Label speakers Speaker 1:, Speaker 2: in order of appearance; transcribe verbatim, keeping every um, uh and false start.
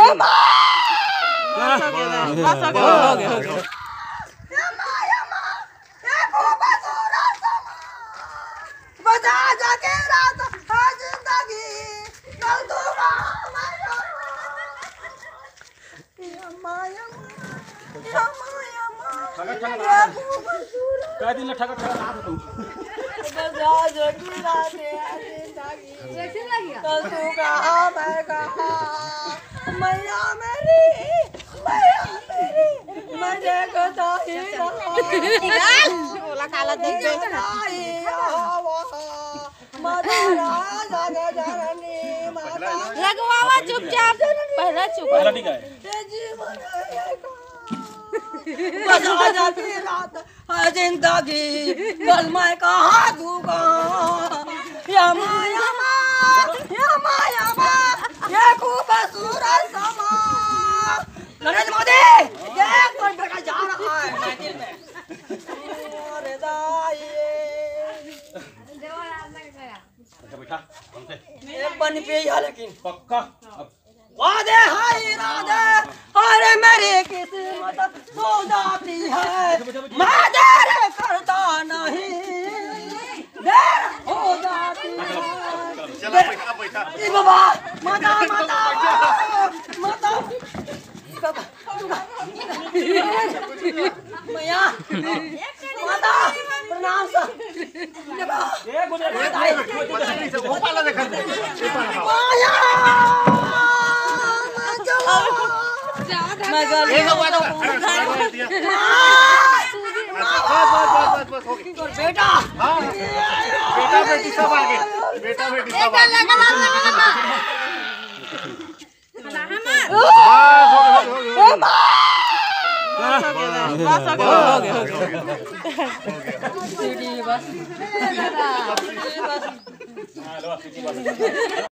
Speaker 1: बस हो गया बस हो गया हो गया हो गया
Speaker 2: बजा जाके रात है जिंदगी कल तो
Speaker 3: काय दिन ठगा ठगा रात होतो
Speaker 2: बजा जाके रात है जिंदगी कल तू कहाँ मैं कहाँ मैया मेरी मैया मेरी मुझे कता ही रहा
Speaker 1: बोला काला देख दे लगवावा चुपचाप पहला चुप
Speaker 3: पहला ठीक है
Speaker 2: बजा जाती रात है जिंदगी कल मैं कहाँ दूंगा यमा यमा यमा यमा ये खूबसूरत समा नरेंद्र मोदी ये कौन बेटा जा रहा है महफिल में अरे दाई
Speaker 3: अच्छा बेटा
Speaker 2: एक बन पे ही है लेकिन
Speaker 3: पक्का
Speaker 2: वादे हाय इरादे अरे मेरी किस्मत सो जाती है मैं देर करता नहीं देर हो जाती है
Speaker 3: चला बैठा बैठा
Speaker 2: ए बाबा माता माता माता मैया माता प्रणाम सर
Speaker 3: ए गुजर गोपाल देखा
Speaker 2: माया मैं गल
Speaker 3: एक बात बस बस बस हो गया
Speaker 2: बेटा
Speaker 3: हां बेटा बेटी सब आ गए बेटा बेटी सब आ गए
Speaker 1: बस हो गया बस हो गया हो गया हो गया
Speaker 2: बस बस
Speaker 3: हां लो